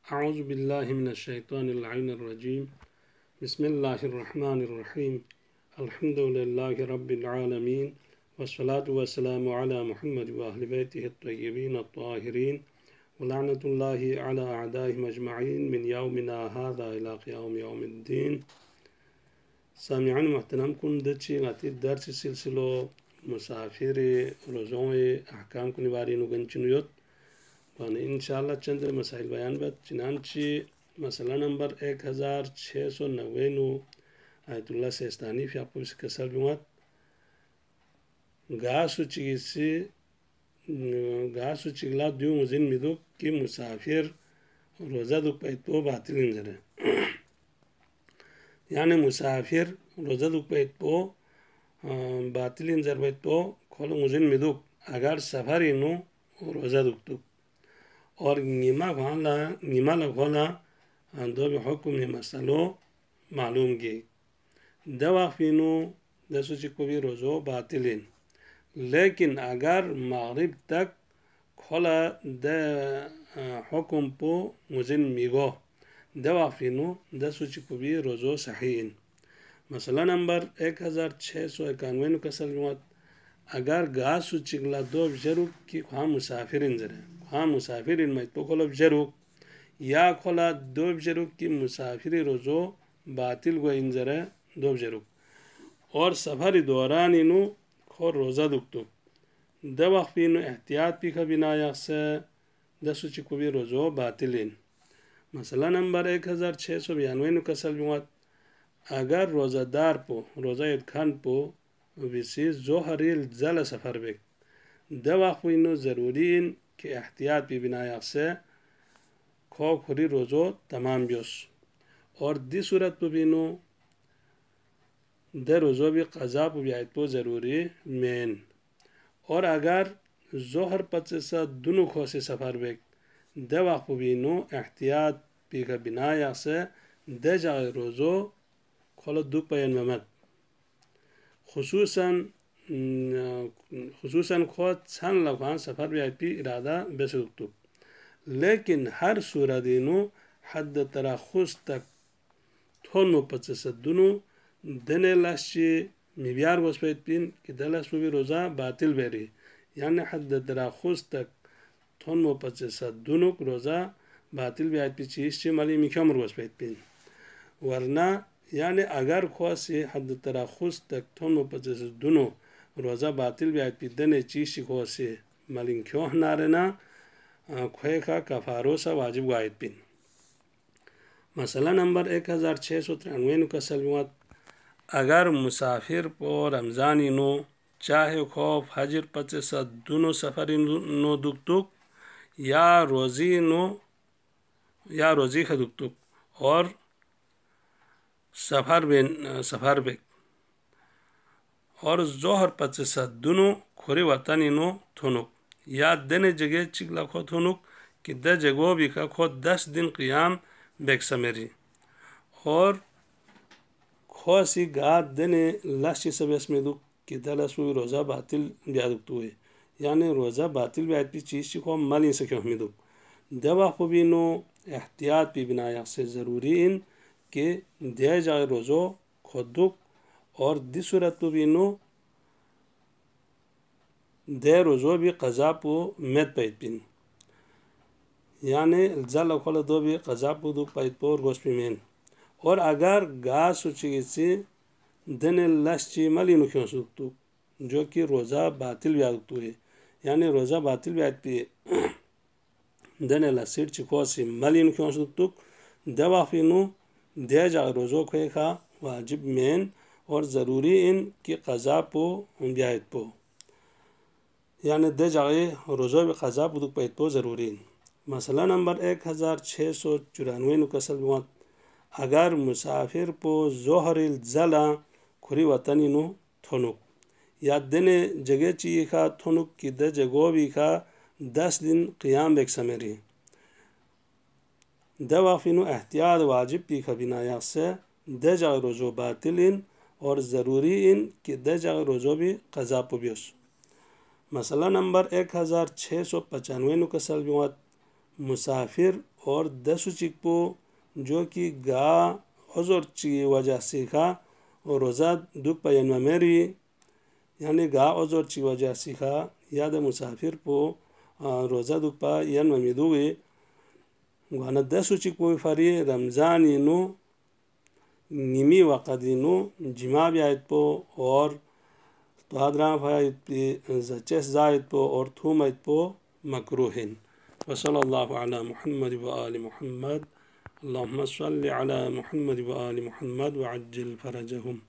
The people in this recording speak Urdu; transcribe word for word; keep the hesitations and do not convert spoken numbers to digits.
اعوذ باللہ من الشیطان اللعین الرجیم بسم اللہ الرحمن الرحیم الحمد للہ رب العالمین والصلاة والسلام علی محمد واہل بیتہ الطیبین الطاہرین ولعنۃ اللہ علی اعدائہم اجمعین من یومنا ھذا الی قیام یوم الدین. سامعان محترم کن دچی غتی درس سلسلو مسافر روزوں احکام کو نباری نگنچنیوت وانا انشاءاللہ چند مسائل بیان بات. چنانچہ مسئلہ نمبر ایک ہزار چھ سو نوے نو آیت اللہ سیستانی فی آپ کو اس کسر بیوات گاسو چیگیسی گاسو چیگلا دیو مزین میدو کی مسافر روزہ دو پیتو باطل انجر ہے. یعنی مسافر روزہ دو پیتو باطل انجر بیتو کھولو مزین میدو اگر سفری نو روزہ دو اور نیما گھالا نیما لگولا دو بحکم مسئلو معلوم گی دواخینو دسو چکو بھی روزو باطلین. لیکن اگر مغرب تک کھولا د حکم پو مزن میگو دواخینو دسو چکو بھی روزو صحیحین. مسئلہ نمبر ایک ہزار چھ سو اکانوے نو کسل جوات اگر گاسو چگلا دو بجرو کی خواہ مسافر انجر ہے خواہ مسافر ان میں تو کھولا بجرو یا کھولا دو بجرو کی مسافری روزو باطل گو انجر ہے دو بجرو اور سفر دوران انو کھو روزہ دکتو دو وقت انو احتیاط پی کا بنایا سے دسو چکو بھی روزو باطلین. مسئلہ نمبر ایک ہزار چھ سو بیانوے نو کسل جوات اگر روزہ دار پو روزہ ادخان پو ویسی زوہری زل سفر بک دو وقت انو ضروری ان کہ احتیاط پی بنایا سے کھو کھوری روزو تمام بیوس اور دی صورت پو بینو دے روزو بھی قضا پو بیایت پو ضروری مین. اور اگر زہر پچسا دنو کھو سے سفر بک دے وقت پو بینو احتیاط پی کا بنایا سے دے جاگے روزو کھولو دو پین ممت خصوصاً خصوصاً خود چھان لگوان سفر بیایت پی ارادہ بیسکتو. لیکن ہر سورہ دینو حد تراخص تک تھونو پچس دنو دنے لاشی میبیار گوسپیت پین کہ دلس بھی روزہ باطل بیری. یعنی حد تراخص تک تھونو پچس دنو روزہ باطل بیایت پی چیز چی ملی میکھامر گوسپیت پین ورنہ یعنی اگر خواسی حد تراخص تک تھونو پچس دنو روزہ باطل بیایت پی دنے چیز چی خواسی ملین کیوں نارنا کھوئے کا کفارو سا واجب گوایت پین. مسئلہ نمبر ایک ہزار چھ سو ترانوے نو کسل موت اگر مسافر پو رمضانی نو چاہے خوف حجر پچس دونوں سفری نو دکتوک یا روزی نو یا روزی کا دکتوک اور سفر بین سفر بک اور زہر پچس دونوں کھوری وطنی نو تھونک یا دن جگہ چگلا کھو تھونک کہ د جگو بھی کا کھو دس دن قیام بیک سمیری اور کھو سی گا دن لاشی سب اس میں دک کہ دلسوی روزہ باطل بیادکتو ہے. یعنی روزہ باطل بیاد پی چیز چی کھو ملین سکیوں ہمی دک دوا خو بینو احتیاط پی بنایا سے ضروری ان کہ دے جائے روزو خود دک اور دی صورت پو بینو دے روزو بھی قضا پو میت پید پین. یعنی الزال کھولا دو بھی قضا پو دک پید پو اور گوش پی مین. اور اگر گا سوچی سی دن لش چی ملینو کیوں سکتو جو کہ روزہ باطل بیادکتو ہے. یعنی روزہ باطل بیاد پی دن لسیٹ چی کھوسی ملینو کیوں سکتو دوا فینو دے جا روزو کھوئے کا واجب مین اور ضروری ان کی قضا پو بیایت پو یعنی دے جاگے روزو بھی قضا پو دک پید پو ضروری. مسئلہ نمبر ایک ہزار چھ سو چورانوے نو کسل موت اگر مسافر پو زہر الزلا کھوری وطنی نو تھونک یا دن جگہ چی کا تھونک کی د جگو بھی کا دس دن قیام بیک سمیری دوا فینو احتیاط واجب پی کا بنایا سے دے جا روزو باطلین اور ضروری ان کہ دے جا روزو بھی قضا پو بیوس. مسئلہ نمبر ایک ہزار چھ سو پچانوے نو کسل جوات مسافر اور دسو چکپو جو کہ گا عذر چی وجہ سیکھا اور روزہ دک پا میری یعنی گا عذر چی وجہ سیکھا یاد مسافر پو روزہ دک پا ین میدوی گانا دسو چکپو فری رمضان نو نیمی وقدینو جمع بیایت پو اور توادران فایت پی زچس زایت پو اور تھومیت پو مکروہن وصلی اللہ علی محمد و آل محمد اللہم صلی علی محمد و آل محمد وعجل فرجہم